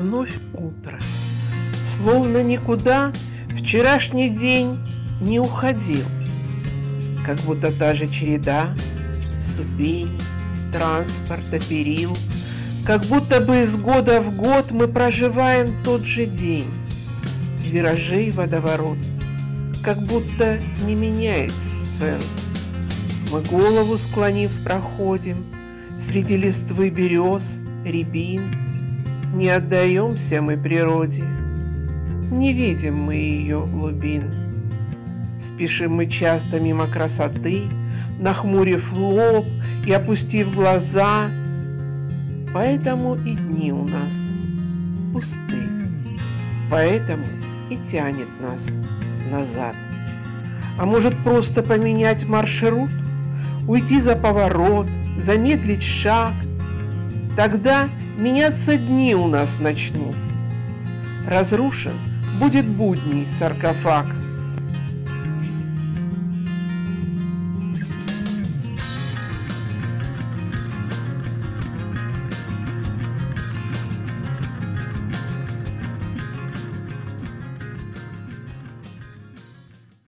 Вновь утро. Словно никуда вчерашний день не уходил. Как будто та же череда ступеней, транспорта, перил. Как будто бы из года в год мы проживаем тот же день. Виражей водоворот, как будто не меняет сцен. Мы голову склонив проходим среди листвы берез, рябин. Не отдаемся мы природе, не видим мы ее глубин. Спешим мы часто мимо красоты, нахмурив лоб и опустив глаза. Поэтому и дни у нас пусты, поэтому и тянет нас назад. А может, просто поменять маршрут, уйти за поворот, замедлить шаг? Тогда меняться дни у нас начнут. Разрушен будет будний саркофаг.